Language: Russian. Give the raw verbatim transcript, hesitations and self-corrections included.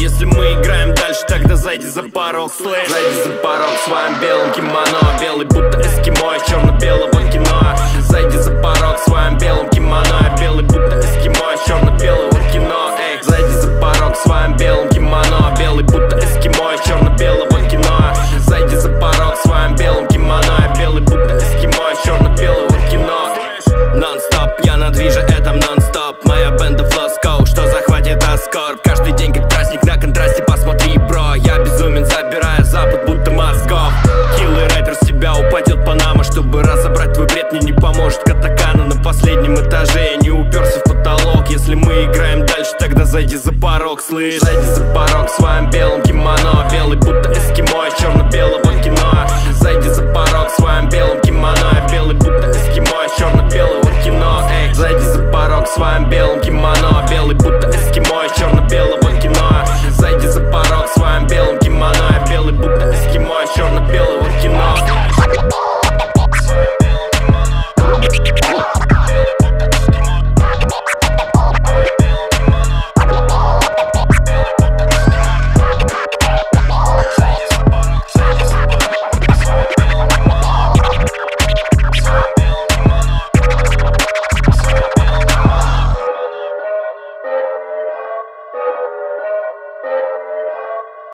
Если мы играем дальше, тогда зайди за порог, слышь. Зайди за порог в своем белом кимоно, белый будто эскимо из черно-белого кино. Зайди за порог в своем белом кимоно, белый будто эскимо из черно-белого кино. Эй, зайди за порог в своем белом кимоно, белый будто эскимо из черно-белого кино. Зайди за порог в своем белом кимоно, белый будто эскимо из черно-белого кино. Нон-стоп, я на движе, это нон-стоп. Моя бенда флоскоу, что захватит аскорб. Каждый день как праздник на контрасте, посмотри, бро. Я безумен, забирая запад, будто мозгов. Хилый рэпер с тебя упадет Панама. Чтобы разобрать твой бред, мне не поможет катакана. На последнем этаже я не уперся в потолок. Если мы играем дальше, тогда зайди за порог, слышь. Зайди за порог в своем белом кимоно, белый будто эскимо из черно-белого